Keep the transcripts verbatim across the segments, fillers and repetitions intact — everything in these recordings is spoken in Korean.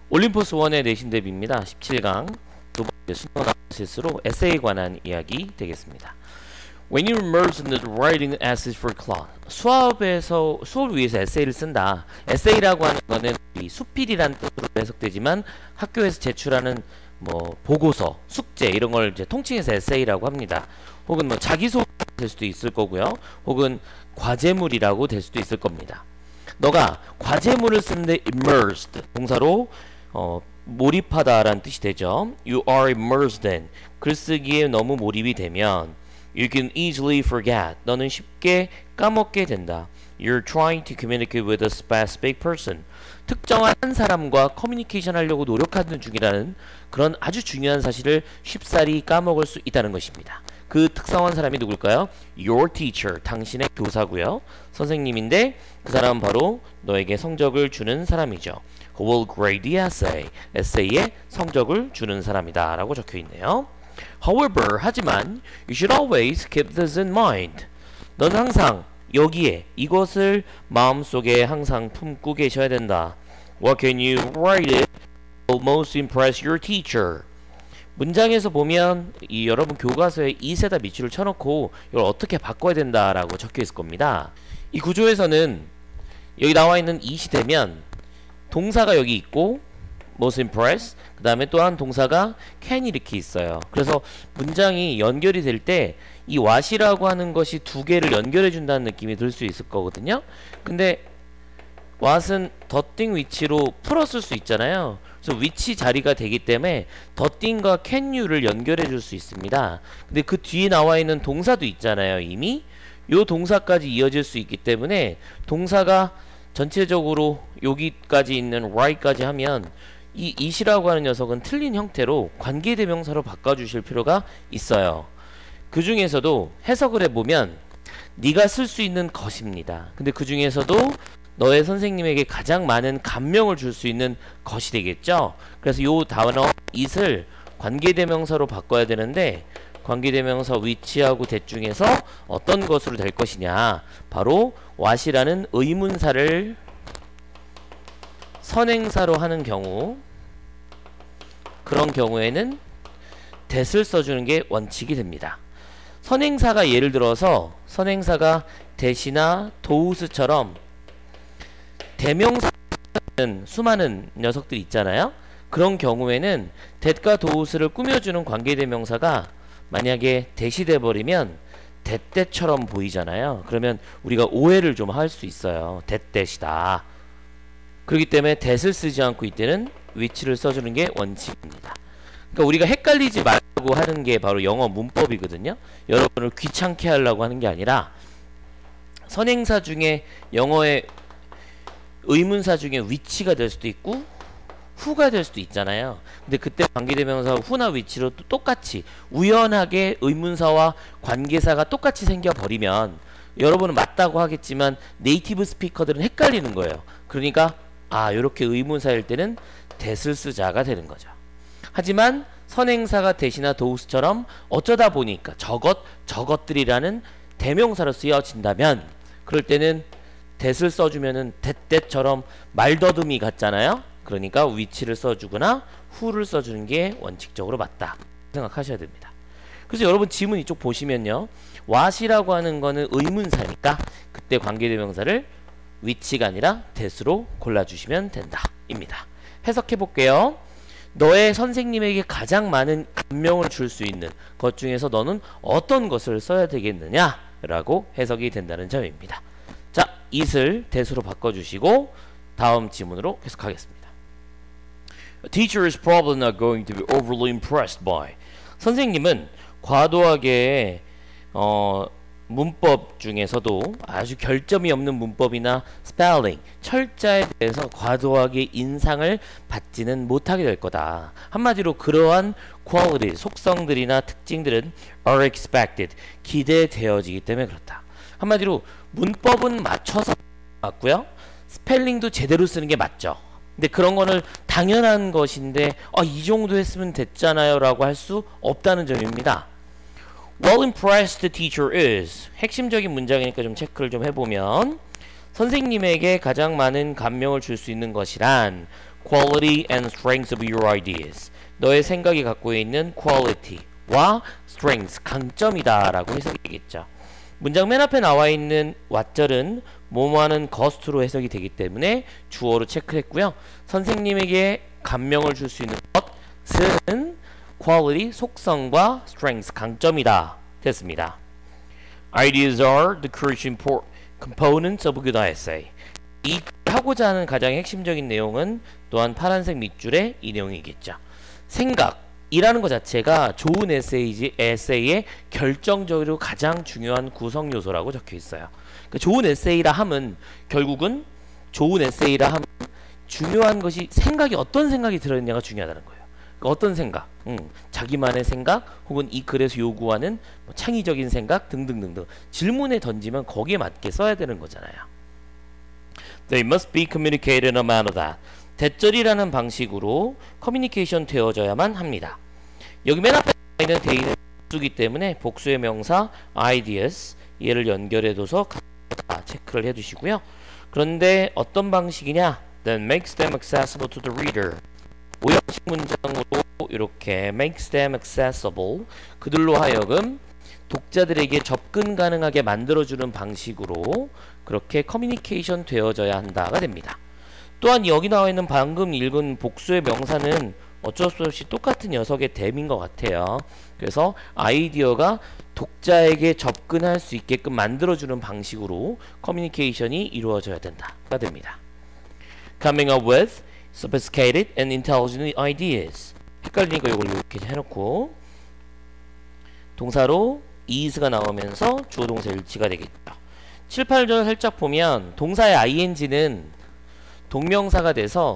올림포스 일의 내신 대비입니다. 십칠 강 두 번째 수능 아나리시스로 에세이에 관한 이야기 되겠습니다. When you immerse in the writing essays for class, 수업에서 수업을 위해서 에세이를 쓴다. 에세이라고 하는 거는 이 수필이란 뜻으로 해석되지만 학교에서 제출하는 뭐 보고서, 숙제 이런 걸 이제 통칭해서 에세이라고 합니다. 혹은 뭐 자기소개 될 수도 있을 거고요. 혹은 과제물이라고 될 수도 있을 겁니다. 너가 과제물을 쓰는데 immersed 동사로 어, 몰입하다라는 뜻이 되죠. You are immersed in 글쓰기에 너무 몰입이 되면 You can easily forget 너는 쉽게 까먹게 된다. You're trying to communicate with a specific person 특정한 한 사람과 커뮤니케이션 하려고 노력하는 중이라는 그런 아주 중요한 사실을 쉽사리 까먹을 수 있다는 것입니다. 그 특성한 사람이 누굴까요? Your teacher, 당신의 교사고요. 선생님인데 그 사람은 바로 너에게 성적을 주는 사람이죠. Who will grade the essay, 에세이에 성적을 주는 사람이다 라고 적혀있네요. However, 하지만 You should always keep this in mind. 너는 항상 여기에 이것을 마음속에 항상 품고 계셔야 된다. What can you write it will most impress your teacher. 문장에서 보면 이 여러분 교과서에 이세다 밑줄을 쳐놓고 이걸 어떻게 바꿔야 된다라고 적혀 있을 겁니다. 이 구조에서는 여기 나와 있는 it이 되면 동사가 여기 있고 most impress 그 다음에 또 한 동사가 can 이렇게 있어요. 그래서 문장이 연결이 될 때 이 what이라고 하는 것이 두 개를 연결해 준다는 느낌이 들 수 있을 거거든요. 근데 what은 the thing which로 풀었을 수 있잖아요. 그래서 which 자리가 되기 때문에 the thing과 can you를 연결해 줄 수 있습니다. 근데 그 뒤에 나와 있는 동사도 있잖아요. 이미 요 동사까지 이어질 수 있기 때문에 동사가 전체적으로 여기까지 있는 write까지 하면 이 it이라고 하는 녀석은 틀린 형태로 관계대명사로 바꿔주실 필요가 있어요. 그 중에서도 해석을 해보면 네가 쓸 수 있는 것입니다. 근데 그 중에서도 너의 선생님에게 가장 많은 감명을 줄 수 있는 것이 되겠죠. 그래서 요 단어 it을 관계대명사로 바꿔야 되는데 관계대명사 which하고 that 중에서 어떤 것으로 될 것이냐, 바로 what이라는 의문사를 선행사로 하는 경우, 그런 경우에는 that을 써주는 게 원칙이 됩니다. 선행사가 예를 들어서 선행사가 that이나 thouse처럼 대명사는 수많은 녀석들이 있잖아요. 그런 경우에는 that과 thous를 꾸며주는 관계대명사가 만약에 that이 돼버리면 that that처럼 보이잖아요. 그러면 우리가 오해를 좀 할 수 있어요. that that이다. 그렇기 때문에 that을 쓰지 않고 이때는 which를 써주는 게 원칙입니다. 그러니까 우리가 헷갈리지 말라고 하는 게 바로 영어 문법이거든요. 여러분을 귀찮게 하려고 하는 게 아니라 선행사 중에 영어의 의문사 중에 which가 될 수도 있고 who가 될 수도 있잖아요. 근데 그때 관계대명사 who나 which로 또 똑같이 우연하게 의문사와 관계사가 똑같이 생겨버리면 여러분은 맞다고 하겠지만 네이티브 스피커들은 헷갈리는 거예요. 그러니까 아, 요렇게 의문사일 때는 that을 쓰자가 되는 거죠. 하지만 선행사가 that이나 thouse처럼 어쩌다 보니까 저것, 저것들이라는 대명사로 쓰여진다면 그럴 때는 that을 써주면은 that, that처럼 말더듬이 같잖아요. 그러니까 which를 써주거나 who를 써주는 게 원칙적으로 맞다 생각하셔야 됩니다. 그래서 여러분 지문 이쪽 보시면요, what이라고 하는 거는 의문사니까 그때 관계대명사를 which가 아니라 that으로 골라주시면 된다 입니다. 해석해 볼게요. 너의 선생님에게 가장 많은 감명을 줄 수 있는 것 중에서 너는 어떤 것을 써야 되겠느냐 라고 해석이 된다는 점입니다. 자, it을 that으로 바꿔주시고 다음 지문으로 계속하겠습니다. A teacher is probably not going to be overly impressed by. 선생님은 과도하게 어, 문법 중에서도 아주 결점이 없는 문법이나 spelling, 철자에 대해서 과도하게 인상을 받지는 못하게 될 거다. 한마디로 그러한 quality, 속성들이나 특징들은 are expected, 기대되어지기 때문에 그렇다. 한마디로 문법은 맞춰서 맞고요. 스펠링도 제대로 쓰는 게 맞죠. 근데 그런 거는 당연한 것인데 아, 이 정도 했으면 됐잖아요 라고 할 수 없다는 점입니다. Well impressed the teacher is. 핵심적인 문장이니까 좀 체크를 좀 해보면 선생님에게 가장 많은 감명을 줄 수 있는 것이란 quality and strength of your ideas. 너의 생각이 갖고 있는 quality와 strength, 강점이다 라고 해석이 되겠죠. 문장 맨 앞에 나와 있는 what절은 뭐뭐하는 것으로 해석이 되기 때문에 주어로 체크했고요. 선생님에게 감명을 줄 수 있는 것은 quality, 속성과 strength, 강점이다 됐습니다. Ideas are the crucial components of a good essay. 이 하고자 하는 가장 핵심적인 내용은 또한 파란색 밑줄에 이 내용이겠죠. 생각이라는 것 자체가 좋은 에세이지, 에세이의 결정적으로 가장 중요한 구성 요소라고 적혀 있어요. 그러니까 좋은 에세이라 함은 결국은 좋은 에세이라 함은 중요한 것이 생각이 어떤 생각이 들어있느냐가 중요하다는 거예요. 그러니까 어떤 생각, 음, 자기만의 생각 혹은 이 글에서 요구하는 뭐 창의적인 생각 등등등등 질문에 던지면 거기에 맞게 써야 되는 거잖아요. They must be communicated in a manner that 대절이라는 방식으로 커뮤니케이션 되어져야만 합니다. 여기 맨 앞에 있는 데이는 복수기 때문에 복수의 명사 ideas 얘를 연결해둬서 체크를 해두시고요. 그런데 어떤 방식이냐? Then makes them accessible to the reader. 오형식 문장으로 이렇게 makes them accessible 그들로 하여금 독자들에게 접근 가능하게 만들어주는 방식으로 그렇게 커뮤니케이션 되어져야 한다가 됩니다. 또한 여기 나와 있는 방금 읽은 복수의 명사는 어쩔 수 없이 똑같은 녀석의 댐인 것 같아요. 그래서 아이디어가 독자에게 접근할 수 있게끔 만들어주는 방식으로 커뮤니케이션이 이루어져야 된다가 됩니다. Coming up with sophisticated and intelligent ideas. 헷갈리니까 이걸 이렇게 해놓고 동사로 is가 나오면서 주어 동사 일치가 되겠죠. 칠, 팔 절 살짝 보면 동사의 ing는 동명사가 돼서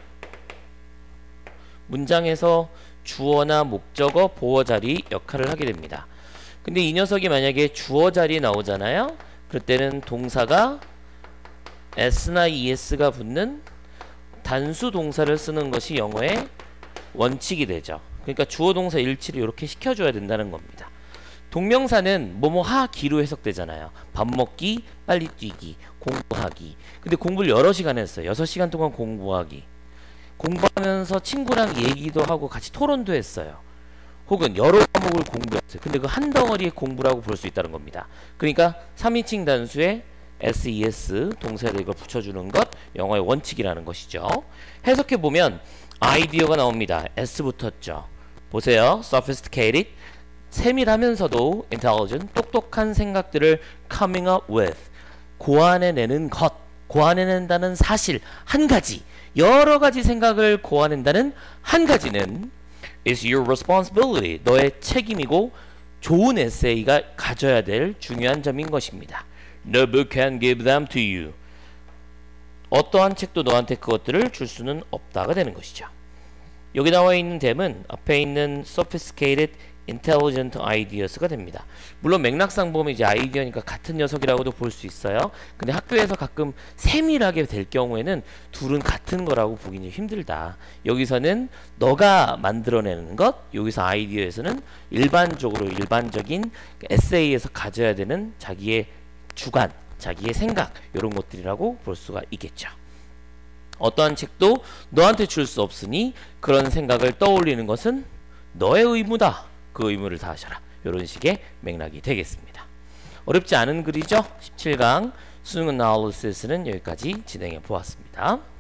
문장에서 주어나 목적어, 보어 자리 역할을 하게 됩니다. 근데 이 녀석이 만약에 주어 자리에 나오잖아요. 그럴 때는 동사가 s나 es가 붙는 단수 동사를 쓰는 것이 영어의 원칙이 되죠. 그러니까 주어 동사 일치를 이렇게 시켜줘야 된다는 겁니다. 동명사는 뭐뭐 하기로 해석되잖아요. 밥 먹기, 빨리 뛰기, 공부하기. 근데 공부를 여러 시간 했어요. 여섯 시간 동안 공부하기. 공부하면서 친구랑 얘기도 하고 같이 토론도 했어요. 혹은 여러 과목을 공부했어요. 근데 그 한 덩어리의 공부라고 볼 수 있다는 겁니다. 그러니까 삼인칭 단수에 ses 동사에 이걸 붙여주는 것 영어의 원칙이라는 것이죠. 해석해보면 아이디어가 나옵니다. s 붙었죠. 보세요. sophisticated 세밀하면서도 intelligent 똑똑한 생각들을 coming up with 고안해내는 것 고안해낸다는 사실 한 가지 여러 가지 생각을 고안한다는 한 가지는 is your responsibility 너의 책임이고 좋은 에세이가 가져야 될 중요한 점인 것입니다. No book can give them to you. 어떠한 책도 너한테 그것들을 줄 수는 없다가 되는 것이죠. 여기 나와 있는 댐은 앞에 있는 sophisticated, intelligent ideas가 됩니다. 물론 맥락상 보면 이제 아이디어니까 같은 녀석이라고도 볼 수 있어요. 근데 학교에서 가끔 세밀하게 될 경우에는 둘은 같은 거라고 보기는 힘들다. 여기서는 너가 만들어내는 것, 여기서 아이디어에서는 일반적으로 일반적인 에세이에서 가져야 되는 자기의 주관, 자기의 생각 이런 것들이라고 볼 수가 있겠죠. 어떠한 책도 너한테 줄 수 없으니 그런 생각을 떠올리는 것은 너의 의무다. 그 의무를 다하셔라. 이런 식의 맥락이 되겠습니다. 어렵지 않은 글이죠. 십칠 강 수능 애널리시스는 여기까지 진행해 보았습니다.